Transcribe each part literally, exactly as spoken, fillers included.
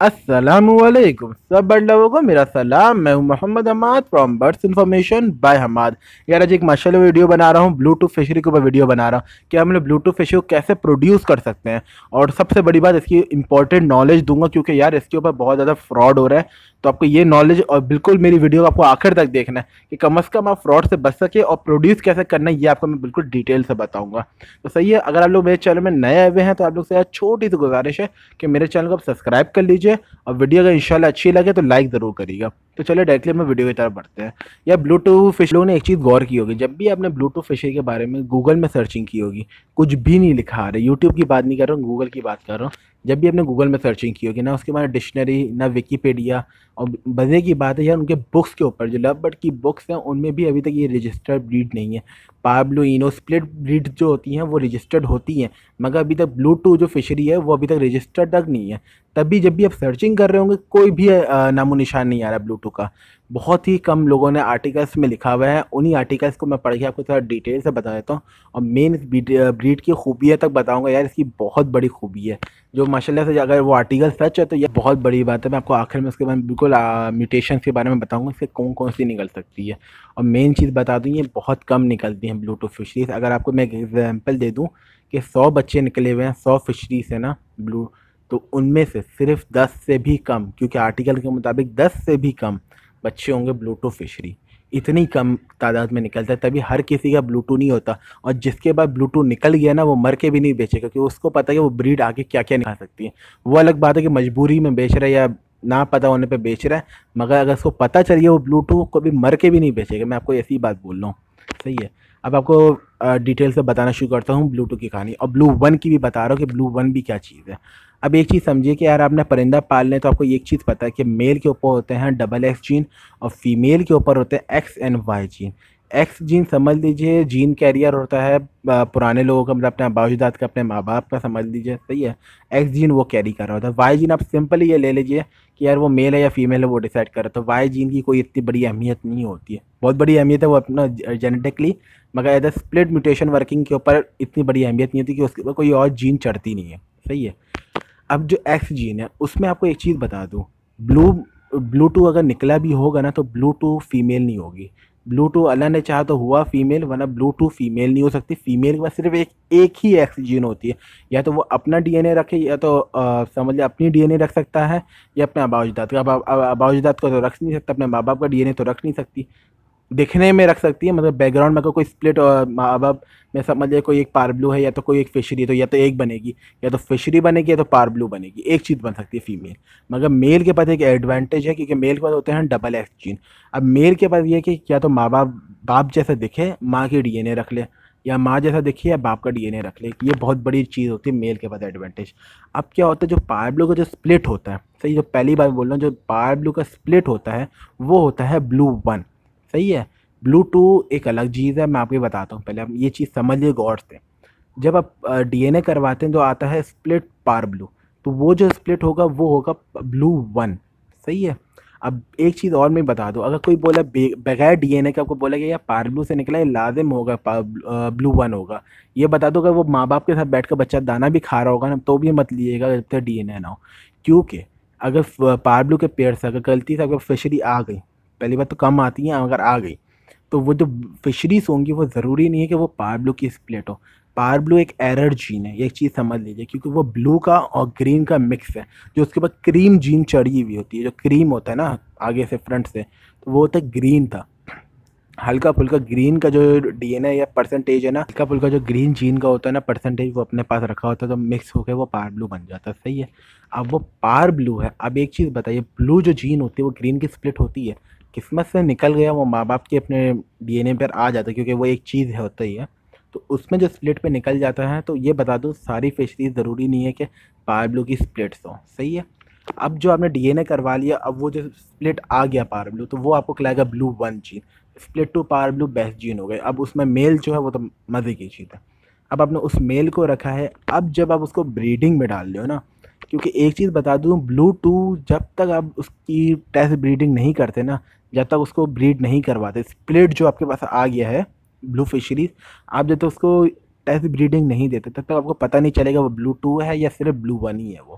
अस्सलामुअलैकुम सब बड़ लोगों को मेरा सलाम। मैं हूं Mohammad Hamad from birds information by Hamad. यार आज एक माशाल्लाह वीडियो बना रहा हूं, ब्लूटूथ फिशरी के ऊपर वीडियो बना रहा हूं कि हम लोग ब्लूटूथ फिशरी को कैसे प्रोड्यूस कर सकते हैं। और सबसे बड़ी बात, इसकी इंपॉर्टेंट नॉलेज दूंगा क्योंकि यार इसके ऊपर बहुत ज़्यादा फ्रॉड हो रहा है। तो आपको ये नॉलेज और बिल्कुल मेरी वीडियो को आपको आखिर तक देखना है कि कम अज़ कम आप फ्रॉड से बच सके और प्रोड्यूस कैसे करना है ये आपको मैं बिल्कुल डिटेल से बताऊंगा। तो सही है, अगर आप लोग मेरे चैनल में नए आए हुए हैं तो आप लोग से यार छोटी सी गुजारिश है कि मेरे चैनल को आप सब्सक्राइब कर लीजिए और वीडियो अगर इंशाल्लाह अच्छी लगे तो लाइक ज़रूर करिएगा। तो चलिए डायरेक्टली हम वीडियो की तरफ बढ़ते हैं। या ब्लूटूथ फिश लोगों ने एक चीज़ गौर की होगी, जब भी आपने ब्लूटूथ फिशरी के बारे में गूगल में सर्चिंग की होगी, कुछ भी नहीं लिखा आ रहा है, यूट्यूब की बात नहीं कर रहा हूँ, गूगल की बात कर रहा हूँ। जब भी आपने गूगल में सर्चिंग की होगी ना, उसके बाद डिक्शनरी ना विकीपीडिया, और मज़े की बात है यार उनके बुक्स के ऊपर जो लव बर्ड की बुक्स हैं उनमें भी अभी तक ये रजिस्टर्ड ब्रीड नहीं है। पाब्लो इनो स्प्लिट ब्रीड जो होती हैं वो रजिस्टर्ड होती हैं, मगर अभी तक ब्लूटूथ जो फिशरी है वो अभी तक रजिस्टर्ड तक नहीं है। तभी जब भी आप सर्चिंग कर रहे होंगे कोई भी अ, नामो निशान नहीं आ रहा ब्लूटूथ का। बहुत ही कम लोगों ने आर्टिकल्स में लिखा हुआ है, उन्हीं आर्टिकल्स को मैं पढ़ के आपको थोड़ा डिटेल से बता देता हूँ और मेन इस ब्रीड की खूबियाँ तक बताऊँगा। यार इसकी बहुत बड़ी खूबी है जो माशाल्लाह से, अगर वो आर्टिकल सच है तो ये बहुत बड़ी बात है। मैं आपको आखिर में उसके बाद बिल्कुल म्यूटेशन के बारे में बताऊंगा, इससे कौन कौन सी निकल सकती है। और मेन चीज़ बता दूँ, ये बहुत कम निकलती हैं ब्लूटूथ फिशरीज। अगर आपको मैं एक एग्जांपल दे दूँ कि सौ बच्चे निकले हुए हैं सौ फिशरीज है ना ब्लू, तो उनमें से सिर्फ दस से भी कम, क्योंकि आर्टिकल के मुताबिक दस से भी कम बच्चे होंगे ब्लूटूथ फिशरी। इतनी कम तादाद में निकलता है, तभी हर किसी का ब्लूटूथ नहीं होता। और जिसके बाद ब्लूटूथ निकल गया ना वो मर के भी नहीं बेचेगा, क्योंकि उसको पता है कि वो ब्रीड आगे क्या क्या निकाल सकती है। वो अलग बात है कि मजबूरी में बेच रहा है या ना पता होने पे बेच रहा है, मगर अगर उसको पता चल गया वो ब्लूटूथ को भी मर के भी नहीं बेचेगा। मैं आपको ऐसी बात बोल रहा हूँ, सही है। अब आपको डिटेल से बताना शुरू करता हूँ ब्लूटूथ की कहानी, और ब्लू वन की भी बता रहा हूँ कि ब्लू वन भी क्या चीज़ है। अब एक चीज़ समझिए कि यार आपने परिंदा पालने तो आपको एक चीज़ पता है कि मेल के ऊपर होते हैं डबल एक्स जीन और फीमेल के ऊपर होते हैं X and Y gene. X gene समझ लीजिए जीन कैरियर होता है पुराने लोगों का, मतलब अपने बावजदाद का, अपने माँ बाप का समझ लीजिए, सही है। एक्स जीन वो कैरी कर रहा होता है। वाई जीन आप सिंपली ये ले लीजिए कि यार वो मेल है या फीमेल है वो डिसाइड कर रहा है। तो वाई जीन की कोई इतनी बड़ी अहमियत नहीं होती है, बहुत बड़ी अहमियत है वो अपना जेनेटिकली, मगर एज स्प्लिट म्यूटेशन वर्किंग के ऊपर इतनी बड़ी अहमियत नहीं होती कि उसके ऊपर कोई और जीन चढ़ती नहीं है, सही है। अब जो एक्स जीन है उसमें आपको एक चीज़ बता दूँ, ब्लू ब्लूटूथ अगर निकला भी होगा ना तो ब्लूटूथ फीमेल नहीं होगी। ब्लूटूथ अल्लाह ने चाहा तो हुआ फीमेल, वरना ब्लूटूथ फीमेल नहीं हो सकती। फीमेल के पास सिर्फ एक एक ही एक्स जीन होती है, या तो वो अपना डीएनए रखे या तो अ, समझ लिया अपनी डीएनए रख सकता है या अपने आबाउजदाद का। अब आबाउजदाद को तो रख नहीं सकता, अपने माँ बाप का डीएनए तो रख नहीं सकती। दिखने में रख सकती है, मतलब बैकग्राउंड में अगर कोई स्प्लिट और माँ बाप में समझ लिया कोई एक पार ब्लू है या तो कोई एक फिशरी, तो या तो एक बनेगी, या तो फिशरी बनेगी या तो पार ब्लू बनेगी, एक चीज़ बन सकती है फीमेल। मगर मेल के पास एक एडवांटेज है क्योंकि मेल के पास होते हैं डबल एक्स जीन। अब मेल के पास ये है कि या तो माँ बाप बाप जैसा दिखे, माँ की डीएनए रख ले, या माँ जैसा दिखे या बाप का डीएनए रख ले। ये बहुत बड़ी चीज़ होती है मेल के पास एडवांटेज। अब क्या होता है, जो पार ब्लू का जो स्प्लिट होता है, सही, जो पहली बार बोल रहा हूँ, जो पार ब्लू का स्प्लिट होता है वो होता है ब्लू वन, सही है। ब्लू टू एक अलग चीज़ है, मैं आपको बताता हूँ। पहले आप ये चीज़ समझिए गौर से। जब आप डीएनए करवाते हैं तो आता है स्प्लिट पार ब्लू, तो वो जो स्प्लिट होगा वो होगा ब्लू वन, सही है। अब एक चीज़ और मैं बता दूँ, अगर कोई बोला बगैर डीएनए के आपको बोला कि यार पार ब्लू से निकला है लाजिम होगा ब्लू वन होगा, ये बता दो अगर वो माँ बाप के साथ बैठ कर बच्चा दाना भी खा रहा होगा ना तो भी मत लीजिएगा जब तक डीएनए ना हो। क्योंकि अगर पार ब्लू के पेड़ से अगर गलती से अगर फिशरी आ गई, पहली बात तो कम आती हैं, अगर आ गई तो वो जो फिशरीज होंगी वो ज़रूरी नहीं है कि वो पार ब्लू की स्प्लिट हो। पार ब्लू एक एरर जीन है, ये एक चीज़ समझ लीजिए, क्योंकि वो ब्लू का और ग्रीन का मिक्स है। जो उसके बाद क्रीम जीन चढ़ी हुई होती है, जो क्रीम होता है ना आगे से फ्रंट से, तो वो होता है ग्रीन था। हल्का फुल्का ग्रीन का जो डीएनए या परसेंटेज है ना, हल्का फुल्का जो ग्रीन जीन का होता है ना परसेंटेज, वो अपने पास रखा होता है तो मिक्स होकर वो पार ब्लू बन जाता है, सही है। अब वो पार ब्लू है। अब एक चीज़ बताइए, ब्लू जो जीन होती है वो ग्रीन की स्प्लिट होती है, किस्मत से निकल गया वो माँ बाप के अपने डीएनए पर आ जाता है, क्योंकि वो एक चीज़ है होता ही है। तो उसमें जो स्प्लिट पे निकल जाता है, तो ये बता दूँ सारी फिशरीज ज़रूरी नहीं है कि पार ब्लू की स्प्लिट्स हो, सही है। अब जो आपने डीएनए करवा लिया, अब वो जो स्प्लिट आ गया पार ब्लू, तो वो आपको कहलाएगा blue one gene. Split to par blue best gene हो गए। अब उसमें मेल जो है वो तो मज़े की चीज़ है। अब आपने उस मेल को रखा है, अब जब आप उसको ब्रीडिंग में डाल रहे हो ना, क्योंकि एक चीज़ बता दूँ, ब्लू टू जब तक आप उसकी टेस्ट ब्रीडिंग नहीं करते ना, जब तक उसको ब्रीड नहीं करवाते, स्प्लिट जो आपके पास आ गया है ब्लू फिशरीज, आप जब तक उसको टेस्ट ब्रीडिंग नहीं देते तब तक आपको पता नहीं चलेगा वो ब्लू टू है या सिर्फ ब्लू वन ही है वो,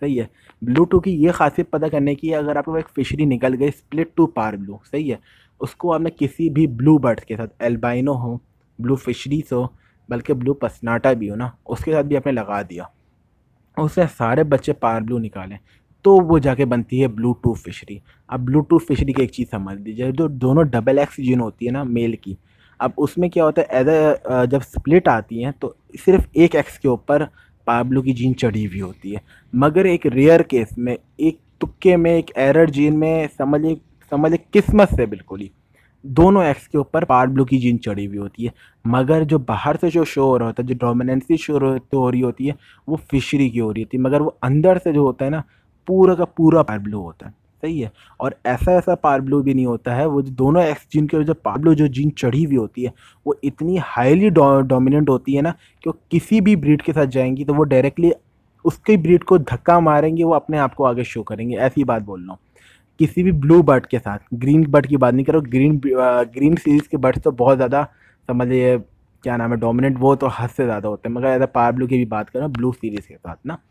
सही है। ब्लू टू की ये खासियत पता करने की है, अगर आपको एक फिशरी निकल गई स्प्लिट टू पार ब्लू, सही है, उसको आपने किसी भी ब्लू बर्ड के साथ, एल्बाइनो हो, ब्लू फिशरीज हो, बल्कि ब्लू पसनाटा भी हो ना, उसके साथ भी आपने लगा दिया, उससे सारे बच्चे पार ब्लू निकालें, तो वो जाके बनती है ब्लू टू फिशरी। अब ब्लू टू फिशरी की एक चीज़ समझ लीजिए, जो दोनों डबल एक्स जीन होती है ना मेल की, अब उसमें क्या होता है, एज अ जब स्प्लिट आती हैं तो सिर्फ एक एक्स के ऊपर पार ब्लू की जीन चढ़ी हुई होती है, मगर एक रेयर केस में, एक तुक्के में, एक एरर जीन में, समझिए समझिए किस्मत से बिल्कुल ही दोनों एक्स के ऊपर पार ब्लू की जीन चढ़ी हुई होती है, मगर जो बाहर से जो शो हो रहा होता है, जो डोमिनेंसी शो हो रही होती है, वो फिशरी की हो रही होती है, मगर वो अंदर से जो होता है ना, पूरा का पूरा पार ब्लू होता है, सही है। और ऐसा ऐसा पार ब्लू भी नहीं होता है, वो जो दोनों एक्स जीन के जो पार ब्लू जो जीन चढ़ी हुई होती है, वो इतनी हाईली डोमिनेंट होती है ना कि वो किसी भी ब्रीड के साथ जाएंगी तो वो डायरेक्टली उसकी ब्रीड को धक्का मारेंगे, वो अपने आप को आगे शो करेंगे, ऐसी बात बोल रहा हूँ। किसी भी ब्लू बर्ड के साथ, ग्रीन बर्ड की बात नहीं करो, ग्रीन ग्रीन सीरीज के बर्ड्स तो बहुत ज़्यादा, समझ लीजिए क्या नाम है, डोमिनेंट, वो तो हद से ज़्यादा होते हैं, मगर ऐसा पार ब्लू की भी बात करें ब्लू सीरीज के साथ ना,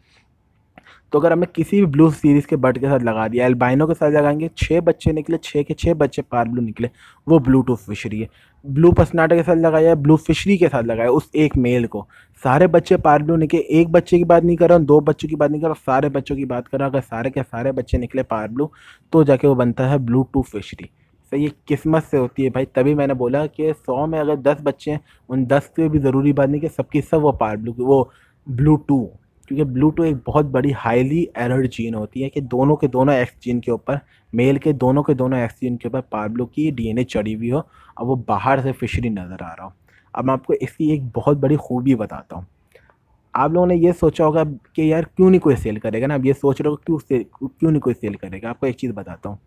तो अगर हमें किसी भी ब्लू सीरीज के बर्ड के साथ लगा दिया, एल्बाइनो के साथ लगाएंगे, छः बच्चे निकले, छः के छः बच्चे पार ब्लू निकले, वो ब्लू टू फिशरी है। ब्लू पसनाटा के साथ लगाया, ब्लू फिशरी के साथ लगाया, उस एक मेल को सारे बच्चे पार ब्लू निकले, एक बच्चे की बात नहीं कर रहा हूँ, दो बच्चों की बात नहीं कर रहा हूँ, सारे बच्चों की बात कर रहा हूँ, अगर सारे के सारे बच्चे निकले पार ब्लू, तो जाके वो बनता है ब्लू टू फिशरी। तो ये किस्मत से होती है भाई, तभी मैंने बोला कि सौ में अगर दस बच्चे हैं, उन दस के भी ज़रूरी बात नहीं कि सबकी सब वो पार ब्लू, वो ब्लू टू, क्योंकि ब्लू टू एक बहुत बड़ी हाईली एरर्ड जीन होती है कि दोनों के दोनों एक्स जीन के ऊपर, मेल के दोनों के दोनों एक्स जीन के ऊपर पार ब्लू की डीएनए चढ़ी हुई हो, और वो बाहर से फिशरी नज़र आ रहा हो। अब मैं आपको इसकी एक बहुत बड़ी खूबी बताता हूँ। आप लोगों ने ये सोचा होगा कि यार क्यों नहीं कोई सेल करेगा ना, अब ये सोच रहे हो क्यों से क्यों नहीं कोई सेल करेगा। आपको एक चीज़ बताता हूँ,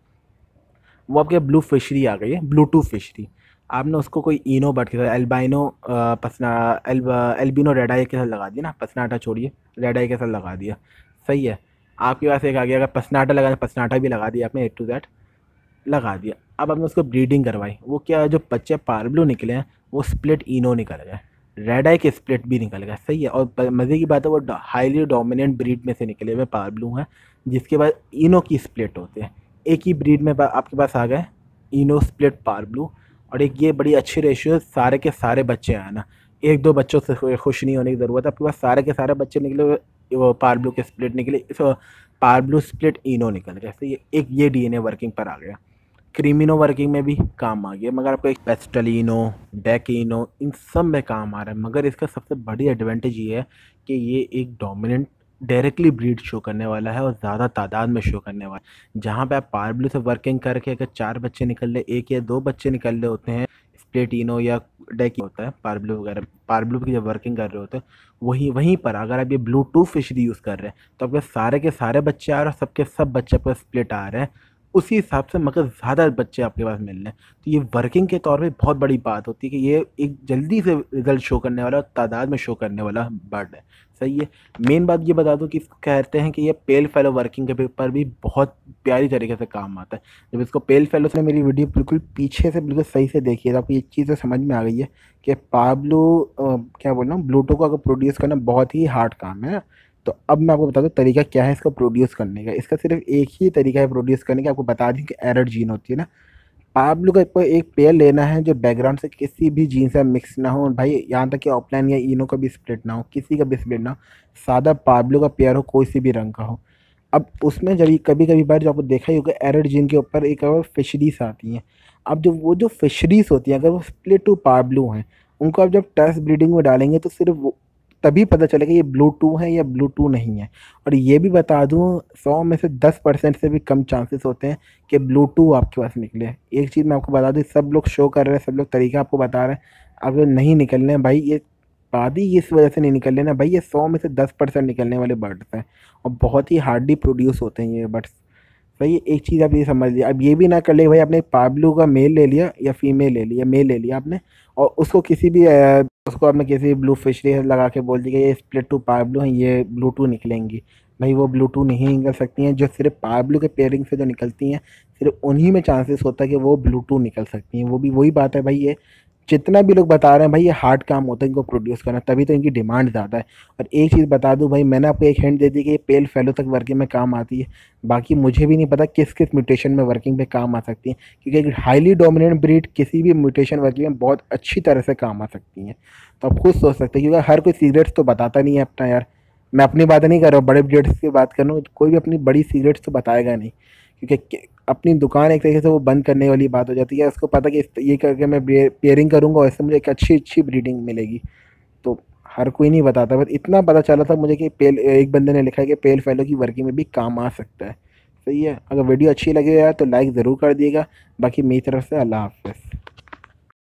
वो आपके ब्लू फिशरी आ गई है, ब्लू टू फिशरी, आपने उसको कोई इनो बर्ड के साथ, एल्बाइनो पसना एल एल्बिनो रेड आई के साथ लगा दिया ना, पसनाटा छोड़िए, रेड आई के साथ लगा दिया, सही है। आपके पास एक आ गया, अगर पसनाटा लगा, पसनाटा भी लगा दिया आपने, ए टू जेड लगा दिया। अब आपने उसको ब्रीडिंग करवाई, वो क्या, जो बच्चे पार ब्लू निकले हैं वो स्प्लिट इनो निकल गए, रेड आई के स्प्लिट भी निकल गए, सही है। और मज़े की बात है, वो हाईली डोमिनेंट ब्रीड में से निकले हुए पार ब्लू हैं, जिसके बाद इनो की स्प्लिट होते हैं। एक ही ब्रीड में आपके पास आ गए इनो स्प्लिट पार ब्लू, और एक ये बड़ी अच्छी रेशियो, सारे के सारे बच्चे आए ना, एक दो बच्चों से खुश नहीं होने की ज़रूरत है, आपके पास सारे के सारे बच्चे निकले हुए, वो पार ब्लू के स्प्लिट निकले, पार ब्लू स्प्लिट इनो निकल गया, सही है। एक ये डीएनए वर्किंग पर आ गया, क्रीमिनो वर्किंग में भी काम आ गया, मगर आपको एक पेस्टलिनो, डेकिनो, इन सब में काम आ रहा है, मगर इसका सबसे बड़ी एडवांटेज ये है कि ये एक डोमिनेंट डायरेक्टली ब्रीड शो करने वाला है, और ज़्यादा तादाद में शो करने वाला है। जहाँ पे आप पार ब्लू से वर्किंग करके अगर चार बच्चे निकल ले, एक या दो बच्चे निकल रहे होते हैं, स्प्लिटिनो या डेकी होता है पार ब्लू वगैरह, पार ब्लू की जब वर्किंग कर रहे होते हैं, वहीं वहीं पर अगर आप ये ब्लू टू फिशरी यूज़ कर रहे हैं, तो आपके सारे के सारे बच्चे आ रहे हैं, सबके सब बच्चे आपके स्प्लिट आ रहे हैं, उसी हिसाब से मगर ज़्यादा बच्चे आपके पास मिल रहे हैं। तो ये वर्किंग के तौर पे बहुत बड़ी बात होती है कि ये एक जल्दी से रिजल्ट शो करने वाला, तादाद में शो करने वाला बर्ड है, सही है। मेन बात ये बता दूं कि इसको कहते हैं कि ये पेल फेलो वर्किंग के पेपर भी बहुत प्यारी तरीके से काम आता है। जब इसको पेल फेलो से, मेरी वीडियो बिल्कुल पीछे से बिल्कुल सही से देखिए तो आपको ये चीज़ तो समझ में आ गई है कि पाब्लो क्या बोल रहा हूँ, ब्लूटो को अगर प्रोड्यूस करना बहुत ही हार्ड काम है। तो अब मैं आपको बता दूं तरीका क्या है इसको प्रोड्यूस करने का। इसका सिर्फ एक ही तरीका है प्रोड्यूस करने का। आपको बता दूं कि एरर जीन होती है ना, पाब्लो का आपको एक पेयर लेना है जो बैकग्राउंड से किसी भी जीन से मिक्स ना हो भाई, यहाँ तक कि ऑफलाइन या इनो का भी स्प्लिट ना हो, किसी का भी स्प्लिट ना हो, सादा पाब्लो का पेयर हो, कोई सी भी रंग का हो। अब उसमें जब कभी कभी बार जो आपको देखा ही होगा, एरर जीन के ऊपर एक फिशरीज आती हैं। अब जो वो जो फिशरीज होती हैं, अगर वो स्प्लिट टू पाब्लो हैं, उनको आप जब टेस्ट ब्रीडिंग में डालेंगे तो सिर्फ वो तभी पता चलेगा ये ब्लू टू है या ब्लू टू नहीं है। और ये भी बता दूं, सौ में से दस परसेंट से भी कम चांसेस होते हैं कि ब्लू टू आपके पास निकले। एक चीज़ मैं आपको बता दूं, सब लोग शो कर रहे हैं, सब लोग तरीका आपको बता रहे हैं, अगर नहीं निकलने हैं भाई, ये बात ही इस वजह से नहीं निकल रहे ना भाई, ये सौ में से दस परसेंट निकलने वाले बर्ड्स हैं और बहुत ही हार्डली प्रोड्यूस होते हैं ये बर्ड्स। भाई एक चीज़ आप ये समझ लिया, अब ये भी ना कर ले भाई आपने पाब्लो का मेल ले लिया या फीमेल ले लिया, मेल ले लिया आपने, और उसको किसी भी अ, उसको आपने किसी ब्लू फिशरी लगा के बोल दिया ये स्प्लिट टू पाब्लो हैं, ये ब्लू टू निकलेंगी। भाई वो ब्लू टू नहीं निकल सकती हैं। जो सिर्फ पाब्लो के पेयरिंग से जो निकलती हैं, सिर्फ उन्हीं में चांसेस होता है कि वो ब्लू टू निकल सकती हैं। वो भी वही बात है भाई, ये जितना भी लोग बता रहे हैं भाई ये हार्ड काम होता है इनको प्रोड्यूस करना, तभी तो इनकी डिमांड ज़्यादा है। और एक चीज़ बता दूं भाई, मैंने आपको एक हिंट दे दी कि ये पेल फेलो तक वर्किंग में काम आती है। बाकी मुझे भी नहीं पता किस किस म्यूटेशन में वर्किंग में काम आ सकती है, क्योंकि एक हाईली डोमिनेंट ब्रीड किसी भी म्यूटेशन वर्किंग में बहुत अच्छी तरह से काम आ सकती हैं। तो आप खुद सोच सकते हैं, क्योंकि हर कोई सीक्रेट्स तो बताता नहीं है अपना यार। मैं अपनी बात नहीं कर रहा हूँ, बड़े ब्रीडर्स की बात कर रहा हूँ, कोई भी अपनी बड़ी सीक्रेट्स तो बताएगा नहीं, क्योंकि अपनी दुकान एक तरीके से वो बंद करने वाली बात हो जाती है। उसको पता कि इस- ये करके मैं पेयरिंग करूँगा और इससे मुझे एक अच्छी अच्छी ब्रीडिंग मिलेगी। तो हर कोई नहीं बताता, बस इतना पता चला था मुझे कि पेल एक बंदे ने लिखा है कि पेल फेलो की वर्किंग में भी काम आ सकता है। सही है, अगर वीडियो अच्छी लगे यार तो लाइक ज़रूर कर दिएगा। बाकी मेरी तरफ से अल्लाह हाफ़िज़।